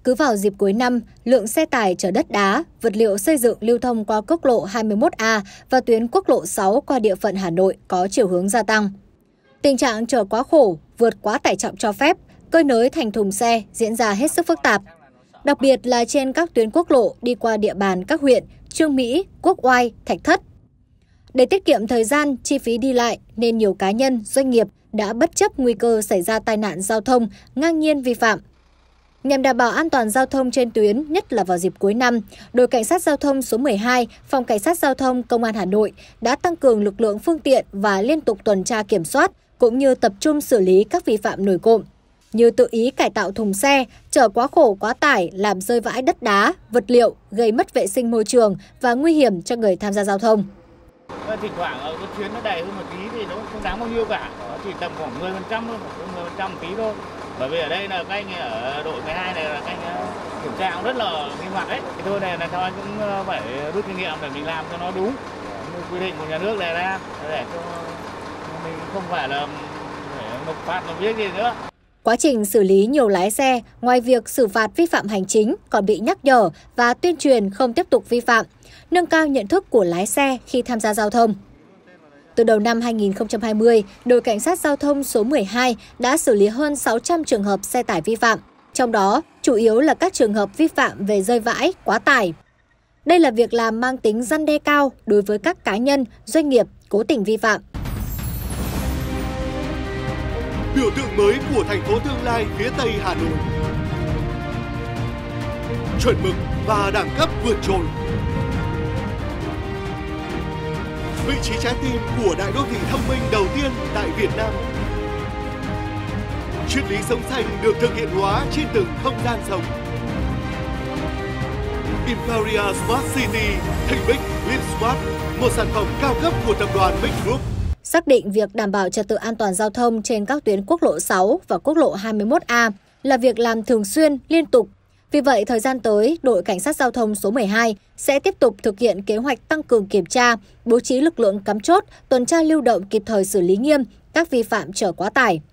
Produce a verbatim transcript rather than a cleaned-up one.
Cứ vào dịp cuối năm, lượng xe tải chở đất đá, vật liệu xây dựng lưu thông qua quốc lộ hai mươi mốt A và tuyến quốc lộ sáu qua địa phận Hà Nội có chiều hướng gia tăng. Tình trạng chở quá khổ, vượt quá tải trọng cho phép, cơi nới thành thùng xe diễn ra hết sức phức tạp. Đặc biệt là trên các tuyến quốc lộ đi qua địa bàn các huyện Chương Mỹ, Quốc Oai, Thạch Thất. Để tiết kiệm thời gian, chi phí đi lại nên nhiều cá nhân, doanh nghiệp đã bất chấp nguy cơ xảy ra tai nạn giao thông, ngang nhiên vi phạm. Nhằm đảm bảo an toàn giao thông trên tuyến, nhất là vào dịp cuối năm, đội Cảnh sát Giao thông số mười hai, Phòng Cảnh sát Giao thông Công an Hà Nội đã tăng cường lực lượng phương tiện và liên tục tuần tra kiểm soát, cũng như tập trung xử lý các vi phạm nổi cộm, như tự ý cải tạo thùng xe, chở quá khổ quá tải, làm rơi vãi đất đá, vật liệu, gây mất vệ sinh môi trường và nguy hiểm cho người tham gia giao thông. Thỉnh thoảng ở cái chuyến nó đầy hơn một tí thì nó không đáng bao nhiêu cả, nó chỉ tầm khoảng mười phần trăm thôi, mười phần trăm một tí thôi. Bởi vì ở đây là các anh ở đội mười hai này là các anh kiểm tra cũng rất là nghiêm ngặt đấy. Thì thôi này là cho anh cũng phải rút kinh nghiệm để mình làm cho nó đúng như quy định của nhà nước đề ra, để cho mình không phải là phải nộp phạt nộp viết gì nữa. Quá trình xử lý nhiều lái xe, ngoài việc xử phạt vi phạm hành chính còn bị nhắc nhở và tuyên truyền không tiếp tục vi phạm, nâng cao nhận thức của lái xe khi tham gia giao thông. Từ đầu năm hai nghìn không trăm hai mươi, đội Cảnh sát Giao thông số mười hai đã xử lý hơn sáu trăm trường hợp xe tải vi phạm, trong đó chủ yếu là các trường hợp vi phạm về rơi vãi, quá tải. Đây là việc làm mang tính răn đe cao đối với các cá nhân, doanh nghiệp cố tình vi phạm. Biểu tượng mới của thành phố tương lai phía Tây Hà Nội. Chuẩn mực và đẳng cấp vượt trội. Vị trí trái tim của đại đô thị thông minh đầu tiên tại Việt Nam. Triết lý sống xanh được thực hiện hóa trên từng không gian sống. Imperial Smart City, Thanh Bích, Live Smart, một sản phẩm cao cấp của tập đoàn Big Group. Xác định việc đảm bảo trật tự an toàn giao thông trên các tuyến quốc lộ sáu và quốc lộ hai mươi mốt A là việc làm thường xuyên, liên tục. Vì vậy, thời gian tới, đội Cảnh sát Giao thông số mười hai sẽ tiếp tục thực hiện kế hoạch tăng cường kiểm tra, bố trí lực lượng cắm chốt, tuần tra lưu động kịp thời xử lý nghiêm các vi phạm chở quá tải.